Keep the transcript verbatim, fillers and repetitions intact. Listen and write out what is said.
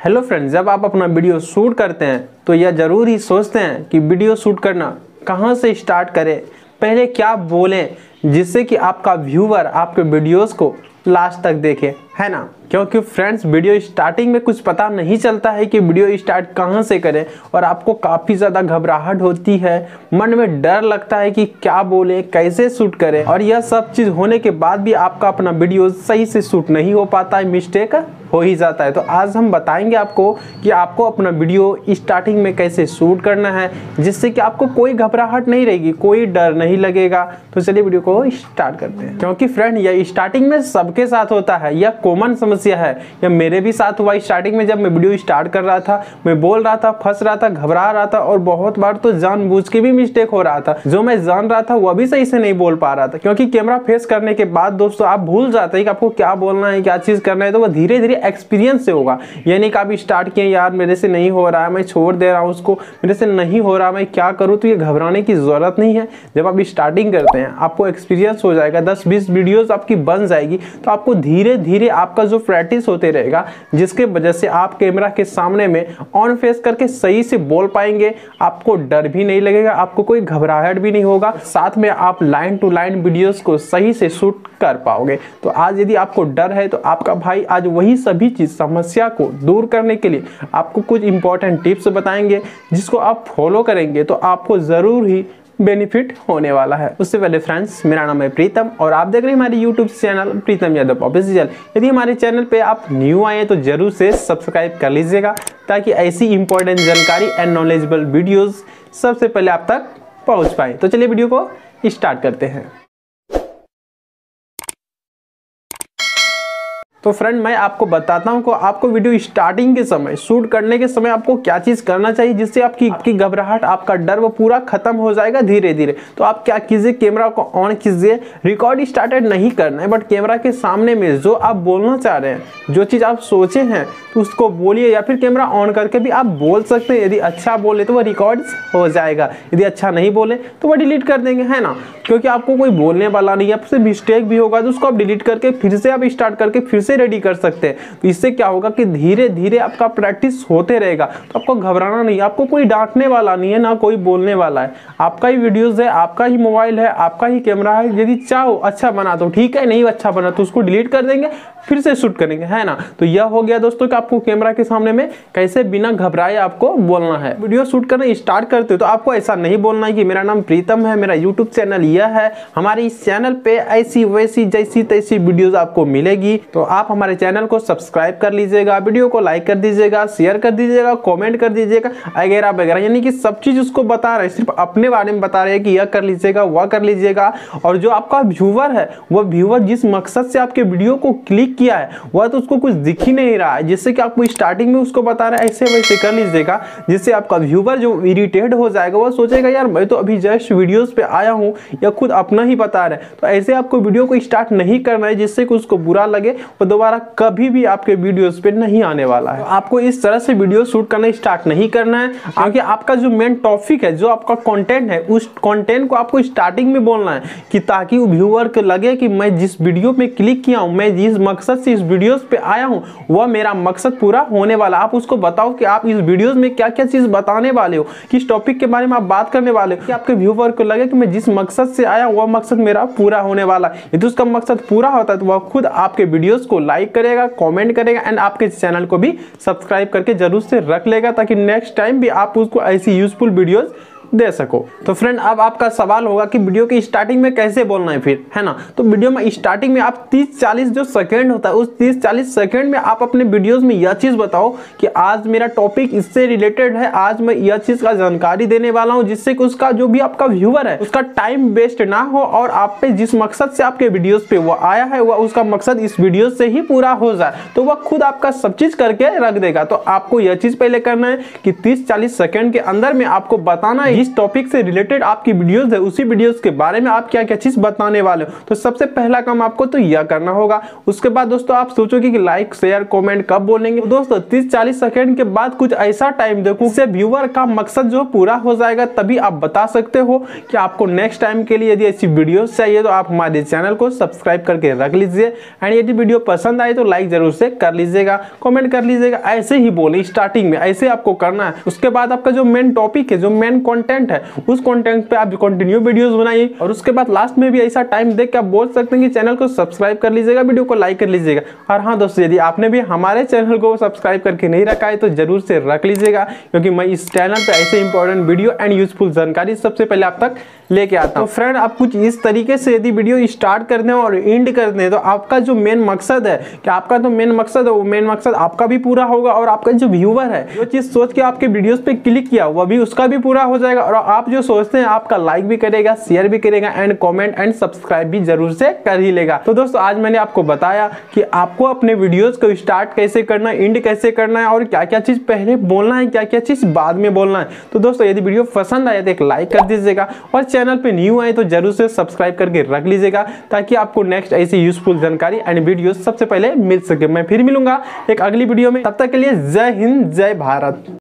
Hello friends, जब आप अपना वीडियो शूट करते हैं तो यह ज़रूर ही सोचते हैं कि वीडियो शूट करना कहां से स्टार्ट करें, पहले क्या बोलें जिससे कि आपका व्यूवर आपके वीडियोस को लास्ट तक देखे, है ना। क्योंकि फ्रेंड्स वीडियो स्टार्टिंग में कुछ पता नहीं चलता है कि वीडियो स्टार्ट कहां से करें और आपको काफ़ी ज़्यादा घबराहट होती है, मन में डर लगता है कि क्या बोले, कैसे शूट करें, और यह सब चीज़ होने के बाद भी आपका अपना वीडियो सही से शूट नहीं हो पाता है, मिस्टेक हो ही जाता है। तो आज हम बताएंगे आपको कि आपको अपना वीडियो स्टार्टिंग में कैसे शूट करना है जिससे कि आपको कोई घबराहट नहीं रहेगी, कोई डर नहीं लगेगा। तो चलिए वीडियो को स्टार्ट करते हैं। क्योंकि फ्रेंड यह स्टार्टिंग में सबके साथ होता है, यह कॉमन समस्या है, यह मेरे भी साथ हुआ। स्टार्टिंग में जब मैं वीडियो स्टार्ट कर रहा था, मैं बोल रहा था, फंस रहा था, घबरा रहा था और बहुत बार तो जानबूझ के भी मिस्टेक हो रहा था। जो मैं जान रहा था वह भी सही से नहीं बोल पा रहा था, क्योंकि कैमरा फेस करने के बाद दोस्तों आप भूल जाते हैं कि आपको क्या बोलना है, क्या चीज़ करना है। तो वह धीरे धीरे एक्सपीरियंस से होगा। ये नहीं कि आप स्टार्ट किए, यार मेरे से नहीं हो रहा है, मैं छोड़ दे रहा हूँ उसको, मेरे से नहीं हो रहा, मैं क्या करूँ। तो ये घबराने की ज़रूरत नहीं है। जब आप स्टार्टिंग करते हैं आपको एक्सपीरियंस हो जाएगा, दस बीस वीडियोस आपकी बन जाएगी, तो आपको धीरे धीरे आपका जो प्रैक्टिस होते रहेगा, जिसके वजह से आप कैमरा के सामने में ऑन फेस करके सही से बोल पाएंगे। आपको डर भी नहीं लगेगा, आपको कोई घबराहट भी नहीं होगा, साथ में आप लाइन टू लाइन वीडियोस को सही से शूट कर पाओगे। तो आज यदि आपको डर है तो आपका भाई आज वही सभी चीज समस्या को दूर करने के लिए आपको कुछ इंपॉर्टेंट टिप्स बताएंगे, जिसको आप फॉलो करेंगे तो आपको जरूर ही बेनिफिट होने वाला है। उससे पहले फ्रेंड्स, मेरा नाम है प्रीतम और आप देख रहे हैं हमारे YouTube channel Pritam Yadav official. यदि हमारे चैनल पे आप न्यू आए हैं तो जरूर से सब्सक्राइब कर लीजिएगा, ताकि ऐसी इंपॉर्टेंट जानकारी एंड नॉलेजेबल वीडियोस सबसे पहले आप तक पहुंच पाए। तो चलिए वीडियो को स्टार्ट करते हैं। तो फ्रेंड मैं आपको बताता हूं कि आपको वीडियो स्टार्टिंग के समय, शूट करने के समय आपको क्या चीज़ करना चाहिए जिससे आपकी आपकी घबराहट, आपका डर वो पूरा खत्म हो जाएगा धीरे धीरे। तो आप क्या कीजिए, कैमरा को ऑन कीजिए। रिकॉर्ड स्टार्टेड नहीं करना है, बट कैमरा के सामने में जो आप बोलना चाह रहे हैं, जो चीज़ आप सोचे हैं तो उसको बोलिए, या फिर कैमरा ऑन करके भी आप बोल सकते हैं। यदि अच्छा बोले तो वह रिकॉर्ड हो जाएगा, यदि अच्छा नहीं बोले तो वह डिलीट कर देंगे, है ना। क्योंकि आपको कोई बोलने वाला नहीं है, आपसे मिस्टेक भी होगा तो उसको आप डिलीट करके फिर से आप स्टार्ट करके फिर से रेडी कर सकते हैं। तो इससे क्या होगा कि धीरे धीरे आपका प्रैक्टिस होते रहेगा, तो आपको घबराना नहीं है। आपको कोई डांटने वाला नहीं है, ना कोई बोलने वाला है। आपका ही वीडियोस है, आपका ही मोबाइल है, आपका ही कैमरा है। यदि चाहो अच्छा बना तो ठीक है, नहीं अच्छा बना तो उसको डिलीट कर देंगे, फिर से शूट करेंगे, है ना। तो यह हो गया दोस्तों कि आपको कैमरा के सामने में कैसे बिना घबराए आपको बोलना है। वीडियो शूट करना स्टार्ट करते हो तो आपको ऐसा नहीं बोलना है कि मेरा नाम प्रीतम है, मेरा यूट्यूब चैनल यह है, हमारे इस चैनल पे ऐसी वैसी जैसी तैसी वीडियोस आपको मिलेगी। तो आप हमारे चैनल को सब्सक्राइब कर लीजिएगा, वीडियो को लाइक कर दीजिएगा, शेयर कर दीजिएगा, कमेंट कर दीजिएगा, वगैरह वगैरह। यानी कि सब चीज उसको बता रहे हैं, सिर्फ अपने बारे में बता रहे हैं कि यह कर लीजिएगा, वह कर लीजिएगा। और जो आपका व्यूवर है, वह व्यूवर जिस मकसद से आपके वीडियो को क्लिक किया है वह तो उसको कुछ दिख ही नहीं रहा है, जिससे कि आपको स्टार्टिंग में उसको बता रहा है ऐसे वैसे कर लीजिएगा, जिससे आपका व्यूवर जो इरिटेट हो जाएगा वह सोचेगा यार मैं तो अभी जस्ट वीडियोस पे आया हूँ, या खुद अपना ही बता रहे हैं। तो ऐसे आपको वीडियो को स्टार्ट नहीं करना है जिससे कि उसको बुरा लगे, वो दोबारा कभी भी आपके वीडियोस पे नहीं आने वाला है। आपको इस तरह से वीडियो शूट करना स्टार्ट नहीं करना है, क्योंकि आपका जो मेन टॉपिक है, जो आपका कंटेंट है, उस कंटेंट को आपको स्टार्टिंग में बोलना है, कि ताकि व्यूअर को लगे कि मैं जिस वीडियो पे क्लिक किया हूं, मैं जिस मकसद से इस वीडियोस पे आया हूं, वह मेरा मकसद पूरा होने वाला। आप उसको बताओ कि आप इस वीडियोस में क्या क्या चीज बताने वाले हो, किस टॉपिक के बारे में आप बात करने वाले हो, कि आपके व्यूअर को लगे कि मैं जिस मकसद से आया वह मकसद मेरा पूरा होने वाला है। यदि उसका मकसद पूरा होता है तो वह खुद आपके वीडियोस को लाइक करेगा, कमेंट करेगा एंड आपके चैनल को भी सब्सक्राइब करके जरूर से रख लेगा, ताकि नेक्स्ट टाइम भी आप उसको ऐसी यूजफुल वीडियोस दे सको। तो फ्रेंड अब आपका सवाल होगा कि वीडियो की स्टार्टिंग में कैसे बोलना है फिर, है ना। तो वीडियो में स्टार्टिंग में आप तीस चालीस जो सेकंड होता है, उस तीस चालीस सेकंड में आप अपने वीडियोस में यह चीज बताओ कि आज मेरा टॉपिक इससे रिलेटेड है, आज मैं यह चीज का जानकारी देने वाला हूं, जिससे कि उसका जो भी आपका व्यूअर है उसका टाइम वेस्ट ना हो, और आप पे जिस मकसद से आपके वीडियोस पे वो आया है वह उसका मकसद इस वीडियो से ही पूरा हो जाए, तो वह खुद आपका सब चीज करके रख देगा। तो आपको यह चीज पहले करना है कि तीस चालीस सेकंड के अंदर में आपको बताना है जिस टॉपिक से रिलेटेड आपकी वीडियोस है उसी वीडियोस के बारे में आप क्या क्या चीज बताने वाले हो। तो सबसे पहला काम आपको तो यह करना होगा। उसके बाद दोस्तों आप सोचोगे कि लाइक शेयर कमेंट कब बोलेंगे। तो दोस्तों तीस चालीस सेकंड के बाद कुछ ऐसा टाइम देखो जिससे व्यूअर का मकसद जो पूरा हो जाएगा, तभी आप बता सकते हो कि आपको नेक्स्ट टाइम के लिए यदि ऐसी वीडियोस चाहिए तो आप हमारे चैनल को सब्सक्राइब करके रख लीजिए। एंड यदि वीडियो पसंद आए तो लाइक जरूर से कर लीजिएगा, कमेंट कर लीजिएगा। ऐसे ही बोले स्टार्टिंग में, ऐसे आपको करना है। उसके बाद आपका जो मेन टॉपिक है, जो मेन कंटेंट है, उस कंटेंट पे आप कंटिन्यू वीडियोस बनाइए। और उसके बाद लास्ट में भी ऐसा टाइम देख के आप बोल सकते हैं कि चैनल को सब्सक्राइब कर लीजिएगा, वीडियो को लाइक कर लीजिएगा। और हाँ दोस्तों, यदि आपने भी हमारे चैनल को सब्सक्राइब करके नहीं रखा है तो जरूर से रख लीजिएगा, क्योंकि मैं इस चैनल पे ऐसे इंपॉर्टेंट वीडियो एंड यूजफुल जानकारी सबसे पहले आप तक लेके आता हूँ। तो फ्रेंड, आप कुछ इस तरीके से यदि वीडियो स्टार्ट कर दें और एंड कर दें तो आपका जो मेन मकसद है, कि आपका तो मेन मकसद है, वो मेन मकसद आपका भी पूरा होगा और आपका जो व्यूअर है जो चीज सोच के आपके वीडियोस पे क्लिक किया वो भी उसका भी पूरा हो जाएगा। और आप जो सोचते हैं आपका लाइक भी करेगा, शेयर भी करेगा एंड कमेंट एंड सब्सक्राइब भी जरूर से कर ही लेगा। तो दोस्तों आज मैंने आपको बताया कि आपको अपने वीडियोस को स्टार्ट कैसे करना है, एंड कैसे करना है और क्या क्या चीज पहले बोलना है, क्या क्या चीज बाद में बोलना है। तो दोस्तों यदि वीडियो पसंद आए तो एक लाइक कर दीजिएगा और चैनल पे न्यू आए तो जरूर से सब्सक्राइब करके रख लीजिएगा, ताकि आपको नेक्स्ट ऐसी यूजफुल जानकारी एंड वीडियो सबसे पहले मिल सके। मैं फिर मिलूंगा एक अगली वीडियो में, तब तक के लिए जय हिंद जय भारत।